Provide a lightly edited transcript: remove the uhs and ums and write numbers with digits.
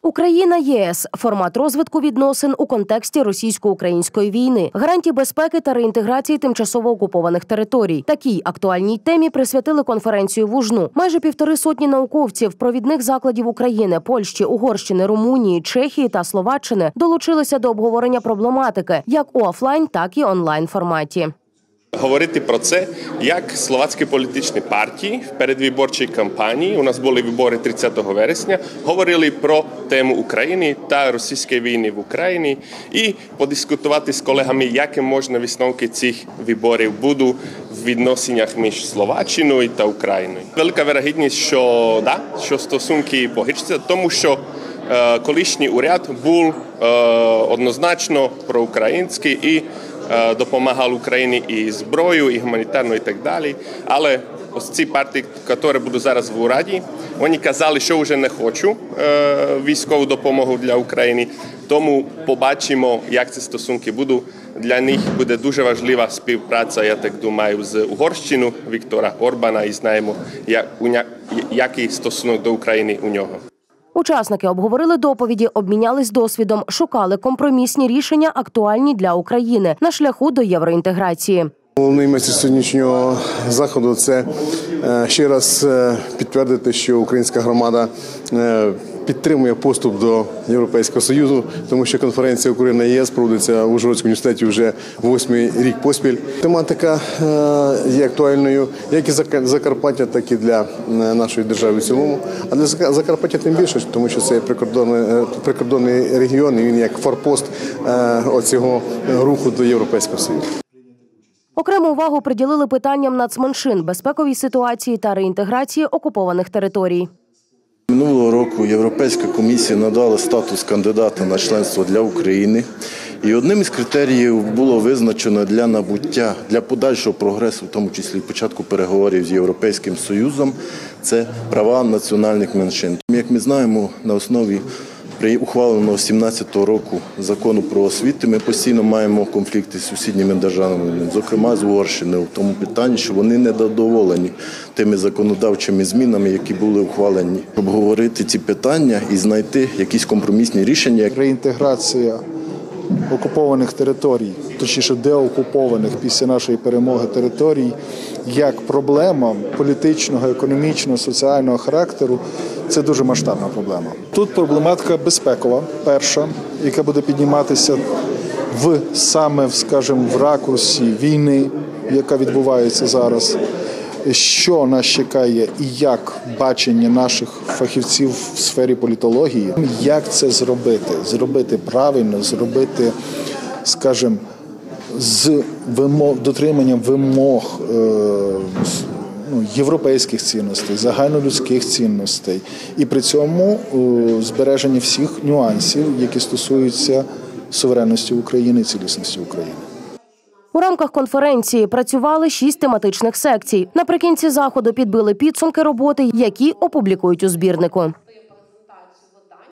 Україна-ЄС – формат розвитку відносин у контексті російсько-української війни, гарантії безпеки та реінтеграції тимчасово окупованих територій. Такій актуальній темі присвятили конференцію в Ужну. Майже 1,5 сотні науковців провідних закладів України, Польщі, Угорщини, Румунії, Чехії та Словаччини долучилися до обговорення проблематики як у офлайн, так і онлайн форматі. Говорити про це, як словацькі політичні партії в передвиборчій кампанії, у нас були вибори 30 вересня, говорили про тему України та російської війни в Україні і подискутувати з колегами, які можна висновки цих виборів будуть в відносинах між Словаччиною та Україною. Велика вірогідність, що стосунки погіршаться, тому що колишній уряд був однозначно проукраїнський і допомагав Україні і зброєю, і гуманітарною, і так далі. Але ось ці партії, які будуть зараз в уряді, вони казали, що вже не хочуть військову допомогу для України. Тому побачимо, як ці стосунки будуть. Для них буде дуже важлива співпраця, я так думаю, з Угорщиною Віктора Орбана, і знаємо, який стосунок до України у нього. Учасники обговорили доповіді, обмінялись досвідом, шукали компромісні рішення, актуальні для України на шляху до євроінтеграції. Головний меседж сьогоднішнього заходу – це ще раз підтвердити, що українська громада підтримує поступ до Європейського Союзу, тому що конференція Україна-ЄС проводиться в Ужгородському університеті вже 8-й рік поспіль. Тематика є актуальною як і Закарпаття, так і для нашої держави в цілому. А для Закарпаття тим більше, тому що це прикордонний регіон, і він як форпост оцього руху до Європейського Союзу. Окрему увагу приділили питанням нацменшин, безпековій ситуації та реінтеграції окупованих територій. Минулого року Європейська комісія надала статус кандидата на членство для України. І одним із критеріїв було визначено для набуття, для подальшого прогресу, в тому числі початку переговорів з Європейським Союзом, це права національних меншин. Як ми знаємо, на основі ухваленого 2017 року закону про освіту ми постійно маємо конфлікти з сусідніми державами, зокрема з Угорщиною, в тому питанні, що вони недоволені тими законодавчими змінами, які були ухвалені. Обговорити ці питання і знайти якісь компромісні рішення. Реінтеграція окупованих територій, точніше деокупованих після нашої перемоги територій, як проблема політичного, економічного, соціального характеру – це дуже масштабна проблема. Тут проблематика безпекова, перша, яка буде підніматися в ракурсі війни, яка відбувається зараз. Що нас чекає і як бачення наших фахівців в сфері політології, як це зробити? Зробити правильно, зробити, з дотриманням вимог європейських цінностей, загальнолюдських цінностей. І при цьому збереження всіх нюансів, які стосуються суверенності України і цілісності України. У рамках конференції працювали 6 тематичних секцій. Наприкінці заходу підбили підсумки роботи, які опублікують у збірнику.